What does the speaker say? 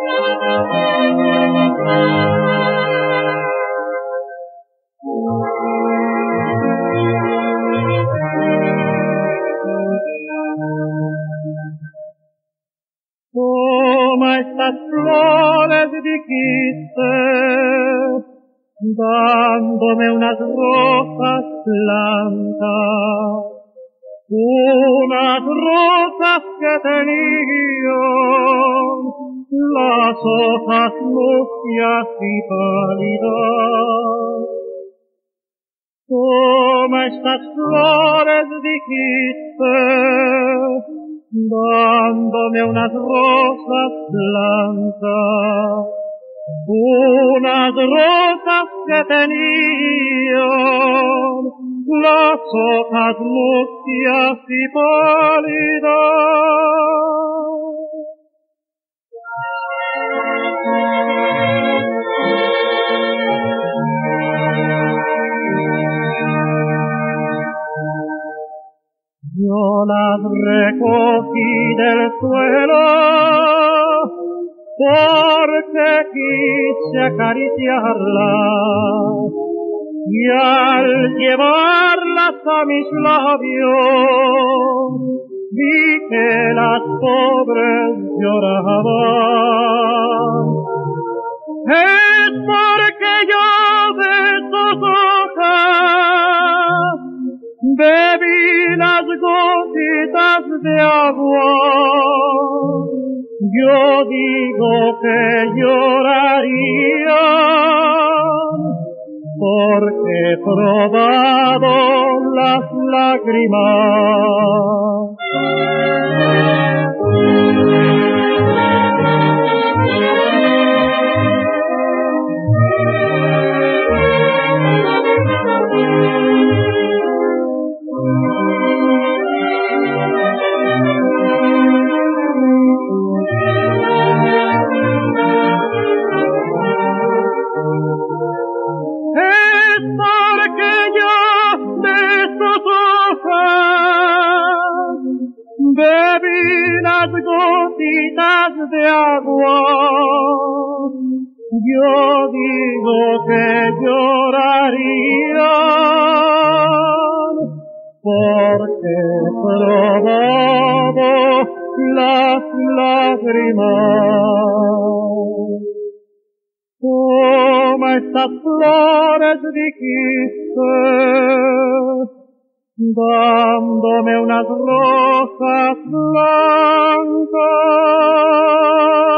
Como estas flores dijiste, dándome unas rosas blancas, unas rosas que tenían las hojas mustias y pálidas. Como estas flores dijiste, dándome unas rosas blancas, unas rosas que tenían las hojas mustias y pálidas. Yo las recogí del suelo porque quise acariciarlas, y al llevarlas a mis labios vi que las pobres lloraban. Es porque yo de sus hojas bebí las gotitas de agua. Yo digo que llorarían porque he probado las lágrimas. Bebí las gotitas de agua. Yo digo que llorarían porque he probado las lágrimas. Como estas flores dijiste, dándome unas rosas blancas.